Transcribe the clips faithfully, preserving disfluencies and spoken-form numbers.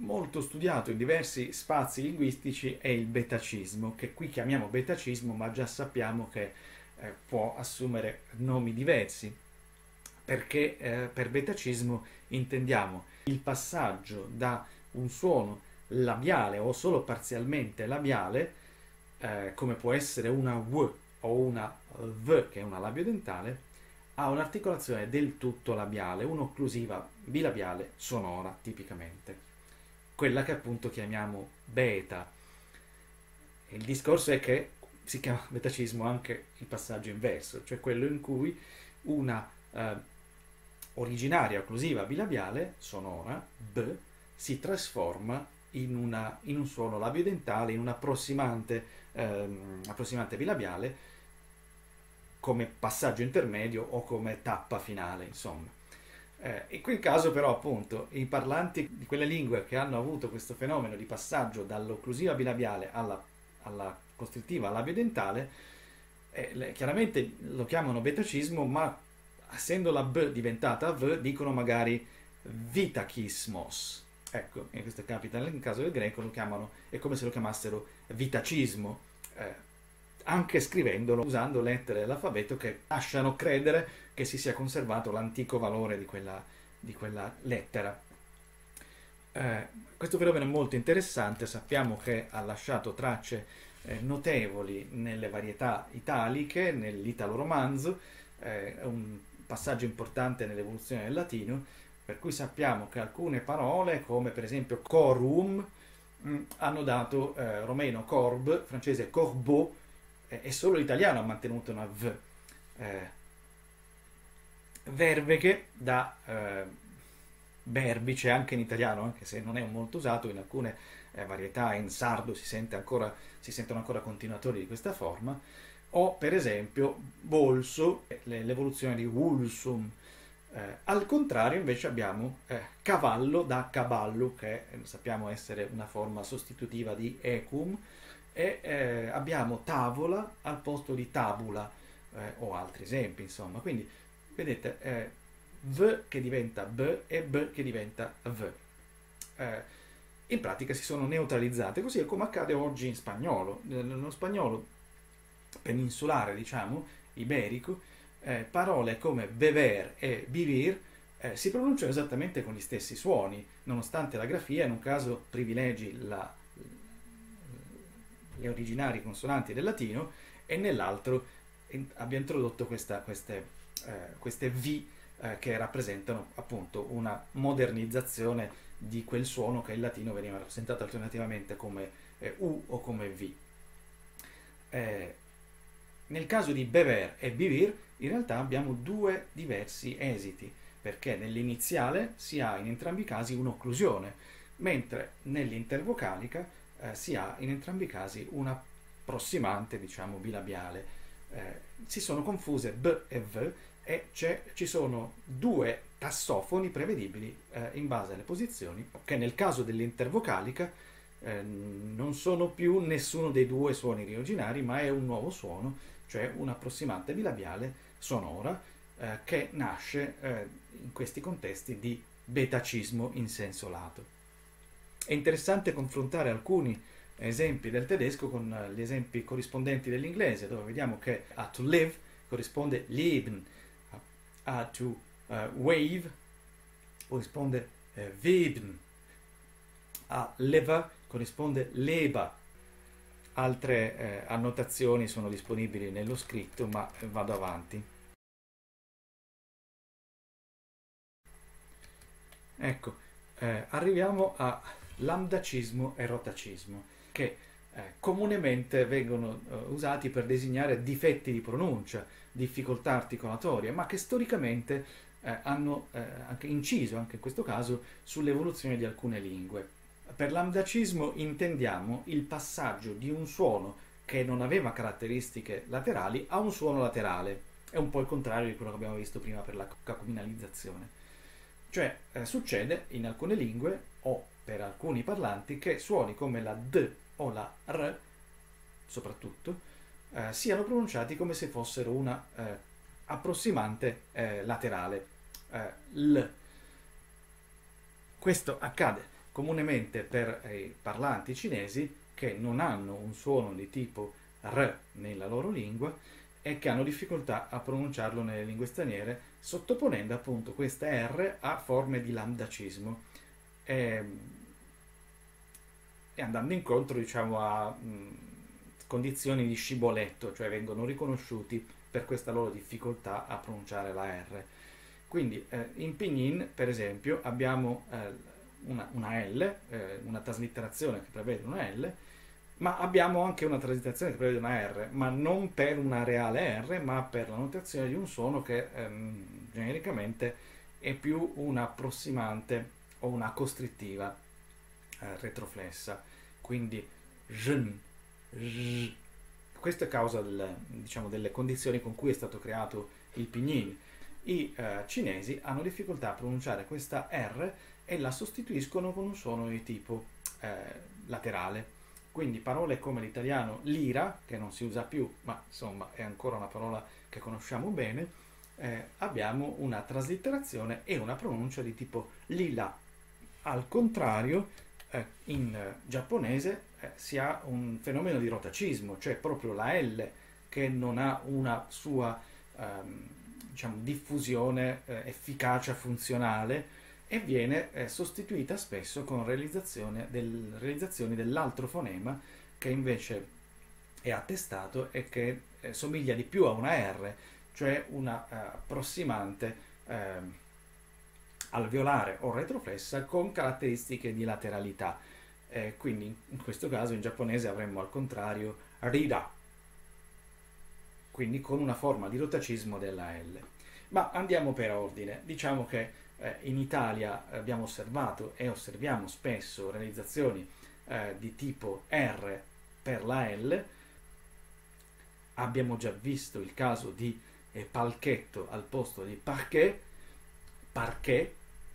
molto studiato in diversi spazi linguistici è il betacismo, che qui chiamiamo betacismo, ma già sappiamo che eh, può assumere nomi diversi, perché eh, per betacismo intendiamo il passaggio da un suono labiale o solo parzialmente labiale, eh, come può essere una W o una V, che è una labiodentale, a un'articolazione del tutto labiale, un'occlusiva bilabiale sonora tipicamente, quella che appunto chiamiamo beta. Il discorso è che si chiama betacismo anche il passaggio inverso, cioè quello in cui una eh, originaria occlusiva bilabiale sonora, B, si trasforma in, una, in un suono labiodentale, in un approssimante, ehm, approssimante bilabiale, come passaggio intermedio o come tappa finale, insomma. Eh, in quel caso però appunto i parlanti di quelle lingue che hanno avuto questo fenomeno di passaggio dall'occlusiva bilabiale alla, alla costrittiva labiodentale, eh, chiaramente lo chiamano betacismo, ma essendo la B diventata V dicono magari vitachismos. Ecco, e questo capita nel caso del greco, lo chiamano, è come se lo chiamassero vitacismo, eh, anche scrivendolo usando lettere dell'alfabeto che lasciano credere che si sia conservato l'antico valore di quella, di quella lettera. Eh, questo fenomeno è molto interessante, sappiamo che ha lasciato tracce eh, notevoli nelle varietà italiche, nell'italo-romanzo, eh, è un passaggio importante nell'evoluzione del latino, per cui sappiamo che alcune parole, come per esempio corum, mh, hanno dato eh, romeno corb, francese corbeau, eh, e solo l'italiano ha mantenuto una V. Eh, verveghe da eh, berbice anche in italiano, anche se non è molto usato, in alcune eh, varietà in sardo si, sente ancora, si sentono ancora continuatori di questa forma, o per esempio bolso, l'evoluzione di wulsum. Eh, al contrario invece abbiamo eh, cavallo da cavallo, che eh, sappiamo essere una forma sostitutiva di ecum, e eh, abbiamo tavola al posto di tabula, eh, o altri esempi, insomma. Quindi vedete, eh, V che diventa B e B che diventa V. Eh, in pratica si sono neutralizzate, così è come accade oggi in spagnolo. Nello spagnolo peninsulare, diciamo, iberico, eh, parole come bever e vivir eh, si pronunciano esattamente con gli stessi suoni, nonostante la grafia in un caso privilegi la, le originari consonanti del latino e nell'altro in, abbia introdotto questa, queste, eh, queste V eh, che rappresentano appunto una modernizzazione di quel suono che in latino veniva rappresentato alternativamente come eh, U o come V. Eh, nel caso di bever e vivir in realtà abbiamo due diversi esiti, perché nell'iniziale si ha in entrambi i casi un'occlusione, mentre nell'intervocalica eh, si ha in entrambi i casi una prossimante, diciamo, bilabiale. Eh, si sono confuse B e V e ci sono due tassofoni prevedibili eh, in base alle posizioni, che nel caso dell'intervocalica eh, non sono più nessuno dei due suoni originari, ma è un nuovo suono, cioè un approssimante bilabiale sonora eh, che nasce eh, in questi contesti di betacismo in senso lato. È interessante confrontare alcuni esempi del tedesco con gli esempi corrispondenti dell'inglese, dove vediamo che a to live corrisponde leben, a to uh, wave corrisponde uh, weben, a lever corrisponde leba. Altre eh, annotazioni sono disponibili nello scritto, ma vado avanti. Ecco, eh, arriviamo a lambdacismo e rotacismo, che eh, comunemente vengono eh, usati per designare difetti di pronuncia, difficoltà articolatorie, ma che storicamente eh, hanno eh, anche inciso, anche in questo caso, sull'evoluzione di alcune lingue. Per lambdacismo intendiamo il passaggio di un suono che non aveva caratteristiche laterali a un suono laterale. È un po' il contrario di quello che abbiamo visto prima per la cacuminalizzazione. Cioè eh, succede in alcune lingue o per alcuni parlanti che suoni come la D o la R, soprattutto, eh, siano pronunciati come se fossero una eh, approssimante eh, laterale, eh, L. Questo accade comunemente per i parlanti cinesi che non hanno un suono di tipo R nella loro lingua e che hanno difficoltà a pronunciarlo nelle lingue straniere, sottoponendo appunto queste R a forme di lambdacismo e, e andando incontro, diciamo, a mh, condizioni di sciboletto, cioè vengono riconosciuti per questa loro difficoltà a pronunciare la R. Quindi eh, in Pinyin, per esempio, abbiamo eh, una, una L, eh, una traslitterazione che prevede una L, ma abbiamo anche una traslitterazione che prevede una R, ma non per una reale R, ma per la notazione di un suono che ehm, genericamente è più una approssimante o una costrittiva eh, retroflessa. Quindi zhen, zh. Questo è causa del, diciamo, delle condizioni con cui è stato creato il Pinyin. I eh, cinesi hanno difficoltà a pronunciare questa R e la sostituiscono con un suono di tipo eh, laterale. Quindi parole come l'italiano lira, che non si usa più, ma insomma è ancora una parola che conosciamo bene, eh, abbiamo una traslitterazione e una pronuncia di tipo lila. Al contrario, eh, in eh, giapponese eh, si ha un fenomeno di rotacismo, cioè proprio la L che non ha una sua ehm, diciamo, diffusione, eh, efficacia funzionale, e viene eh, sostituita spesso con realizzazione del, realizzazioni dell'altro fonema che invece è attestato e che eh, somiglia di più a una R, cioè una eh, approssimante eh, alveolare o retroflessa con caratteristiche di lateralità. Eh, quindi in questo caso in giapponese avremmo al contrario rida, quindi con una forma di rotacismo della L. Ma andiamo per ordine. Diciamo che eh, in Italia abbiamo osservato e osserviamo spesso realizzazioni eh, di tipo R per la L. Abbiamo già visto il caso di eh, palchetto al posto di parquet, parquet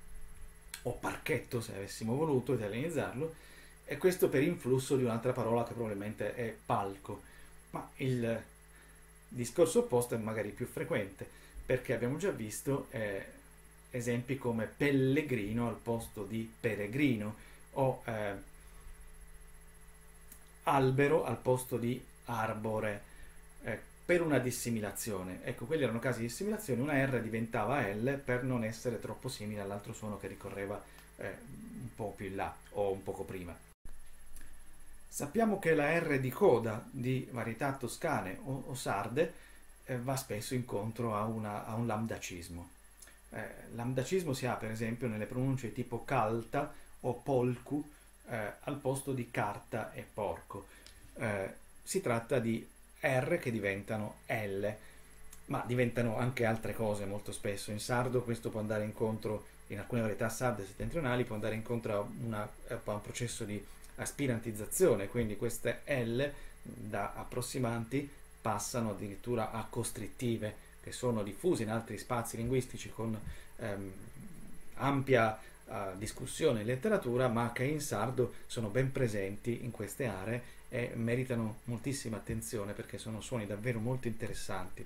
o parchetto se avessimo voluto italianizzarlo, e questo per influsso di un'altra parola che probabilmente è palco. Ma il discorso opposto è magari più frequente, perché abbiamo già visto eh, esempi come pellegrino al posto di peregrino o eh, albero al posto di arbore, eh, per una dissimilazione. Ecco, quelli erano casi di dissimilazione, una R diventava L per non essere troppo simile all'altro suono che ricorreva eh, un po' più in là o un poco prima. Sappiamo che la R di coda di varietà toscane o, o sarde eh, va spesso incontro a, una, a un lambdacismo. Eh, lambdacismo si ha per esempio nelle pronunce tipo calta o polcu eh, al posto di carta e porco. Eh, si tratta di R che diventano L, ma diventano anche altre cose molto spesso. In sardo questo può andare incontro, in alcune varietà sarde settentrionali, può andare incontro a, una, a un processo di aspirantizzazione, quindi queste L da approssimanti passano addirittura a costrittive, che sono diffuse in altri spazi linguistici con ehm, ampia eh, discussione in letteratura, ma che in sardo sono ben presenti in queste aree e meritano moltissima attenzione perché sono suoni davvero molto interessanti.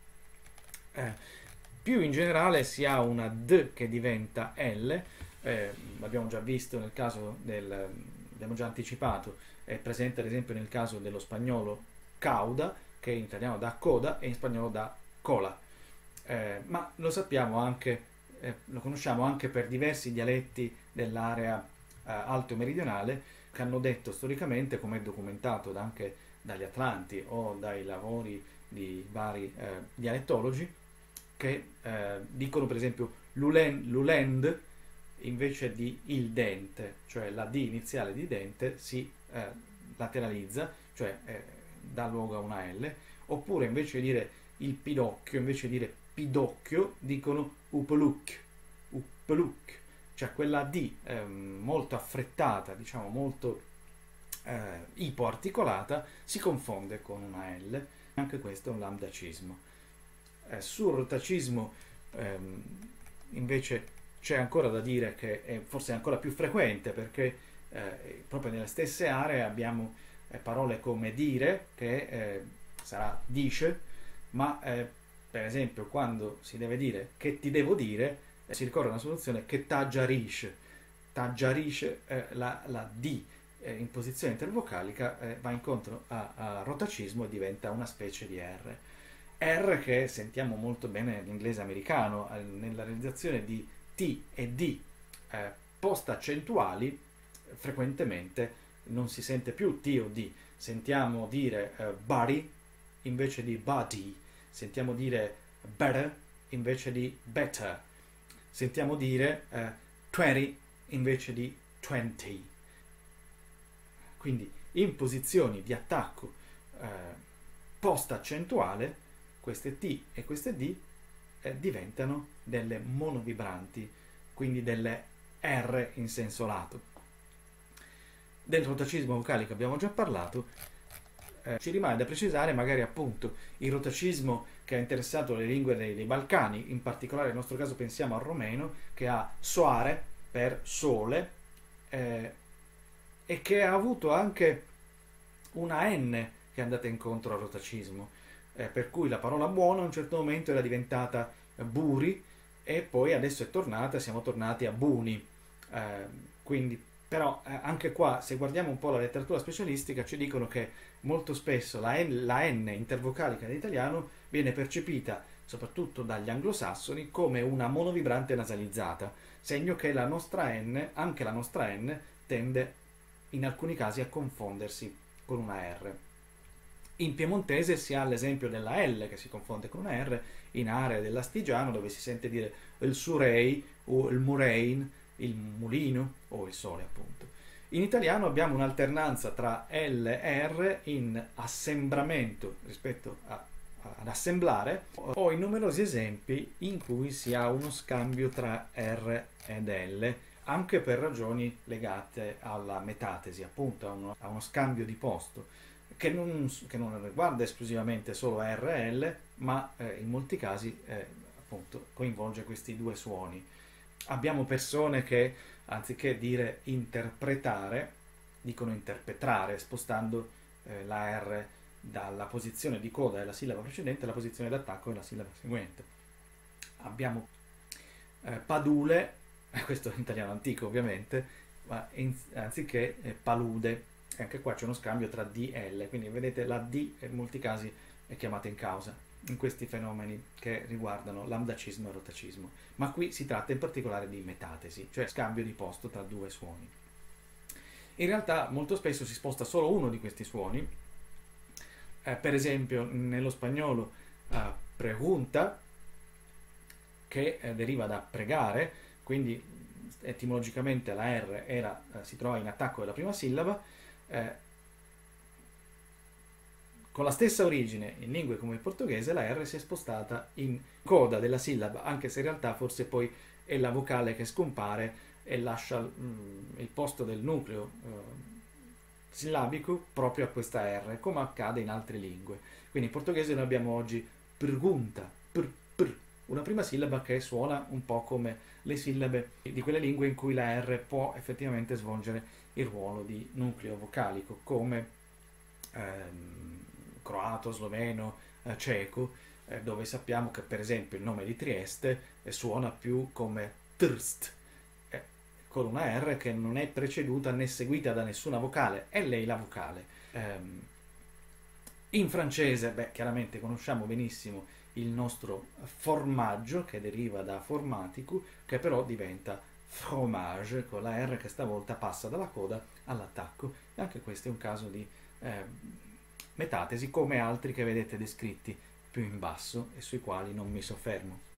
Eh, più in generale si ha una D che diventa L, eh, l'abbiamo già visto nel caso del, abbiamo già anticipato, è presente ad esempio nel caso dello spagnolo cauda, che in italiano dà coda e in spagnolo dà cola, eh, ma lo sappiamo anche, eh, lo conosciamo anche per diversi dialetti dell'area eh, alto meridionale che hanno detto storicamente, come è documentato anche dagli Atlanti o dai lavori di vari eh, dialettologi, che eh, dicono per esempio lulen, lulend invece di il dente, cioè la D iniziale di dente si eh, lateralizza, cioè eh, dà luogo a una L, oppure invece di dire il pidocchio, invece di dire pidocchio, dicono upeluk, upeluk, cioè quella D eh, molto affrettata, diciamo molto eh, ipoarticolata, si confonde con una L. Anche questo è un lambdacismo. Eh, sul rotacismo ehm, invece c'è ancora da dire che è forse ancora più frequente, perché eh, proprio nelle stesse aree abbiamo eh, parole come dire, che eh, sarà dice, ma eh, per esempio quando si deve dire che ti devo dire, eh, si ricorre a una soluzione che taggia rish, taggiarisce eh, la, la D eh, in posizione intervocalica, eh, va incontro a, a rotacismo e diventa una specie di R. R che sentiamo molto bene nell'inglese americano, eh, nella realizzazione di T e D eh, post-accentuali, frequentemente non si sente più T o D, sentiamo dire eh, body invece di body, sentiamo dire better invece di better, sentiamo dire eh, venti invece di venti. Quindi in posizioni di attacco eh, post-accentuale queste T e queste D eh, diventano delle monovibranti, quindi delle R in senso lato. Del rotacismo vocale che abbiamo già parlato, eh, ci rimane da precisare magari appunto il rotacismo che ha interessato le lingue dei, dei Balcani, in particolare nel nostro caso pensiamo al romeno, che ha soare per sole eh, e che ha avuto anche una N che è andata incontro al rotacismo, eh, per cui la parola buono a un certo momento era diventata buri e poi adesso è tornata, siamo tornati a buni, eh, quindi però eh, anche qua, se guardiamo un po' la letteratura specialistica, ci dicono che molto spesso la N, la N intervocalica in italiano viene percepita, soprattutto dagli anglosassoni, come una monovibrante nasalizzata, segno che la nostra N, anche la nostra N, tende in alcuni casi a confondersi con una R. In piemontese si ha l'esempio della L che si confonde con una R, in aree dell'Astigiano dove si sente dire il Surrey o il Murein, il mulino o il sole appunto. In italiano abbiamo un'alternanza tra L e R in assembramento rispetto a, a, ad assemblare, o in numerosi esempi in cui si ha uno scambio tra R ed L, anche per ragioni legate alla metatesi, appunto a uno, a uno scambio di posto, che non, che non riguarda esclusivamente solo R e L, ma eh, in molti casi eh, appunto coinvolge questi due suoni. Abbiamo persone che, anziché dire interpretare, dicono interpretare, spostando eh, la R dalla posizione di coda della sillaba precedente alla posizione d'attacco della sillaba seguente. Abbiamo eh, padule, questo è in italiano antico ovviamente, ma in, anziché eh, palude, e anche qua c'è uno scambio tra D e L, quindi vedete la D in molti casi è chiamata in causa in questi fenomeni che riguardano lambdacismo e rotacismo, ma qui si tratta in particolare di metatesi, cioè scambio di posto tra due suoni. In realtà molto spesso si sposta solo uno di questi suoni, eh, per esempio nello spagnolo eh, pregunta, che eh, deriva da pregare, quindi etimologicamente la R era, eh, si trova in attacco della prima sillaba, eh, con la stessa origine in lingue come il portoghese la R si è spostata in coda della sillaba, anche se in realtà forse poi è la vocale che scompare e lascia mm, il posto del nucleo eh, sillabico proprio a questa R, come accade in altre lingue. Quindi in portoghese noi abbiamo oggi pergunta, pr, pr, una prima sillaba che suona un po' come le sillabe di quelle lingue in cui la R può effettivamente svolgere il ruolo di nucleo vocalico, come ehm, croato, sloveno, eh, ceco, eh, dove sappiamo che per esempio il nome di Trieste eh, suona più come Trst, eh, con una R che non è preceduta né seguita da nessuna vocale, è lei la vocale. Ehm, in francese, beh, chiaramente conosciamo benissimo il nostro formaggio, che deriva da formatico, che però diventa fromage, con la R che stavolta passa dalla coda all'attacco, e anche questo è un caso di eh, metatesi, come altri che vedete descritti più in basso e sui quali non mi soffermo.